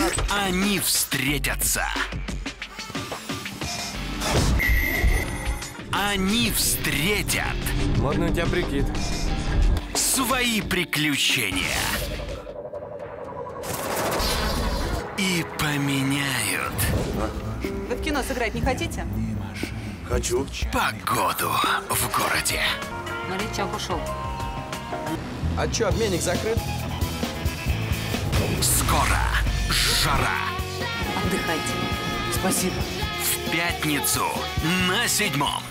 Они встретятся. Они встретят Модный у тебя прикид. свои приключения. И поменяют Вы в кино сыграть не хотите? Хочу. погоду в городе. Морячок ушел. А чё, обменник закрыт? Скоро жара. Отдыхайте. Спасибо. В пятницу на 7.